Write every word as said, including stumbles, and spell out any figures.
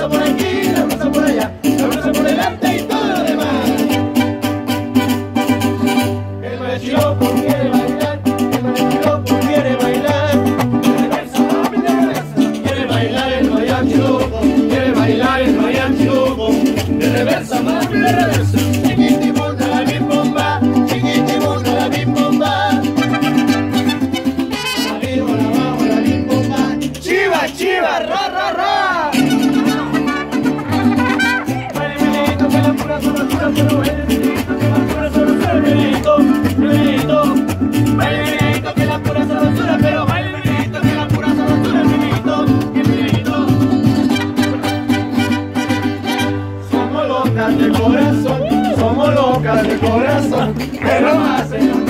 blusa por aquí, la blusa por allá, la blusa por delante y todo lo demás. El machiloco quiere bailar, el machiloco quiere bailar. De reversa, mami, de reversa. Quiere bailar el mariachi loco, quiere bailar el mariachi loco. De reversa, mami, de reversa. Chiquitibunda la bim bomba, chiquitibunda la bim bomba. Arriba, abajo la bim bomba. Chiva, chiva, ra, ra, ra. Baile menito, que la pura sabrosura, pero baile menito, que la pura sabrosura, menito, menito. Baile menito, que la pura sabrosura, pero baile menito, que la pura sabrosura, menito, menito. Somos locas de corazón, somos locas de corazón, pero hacen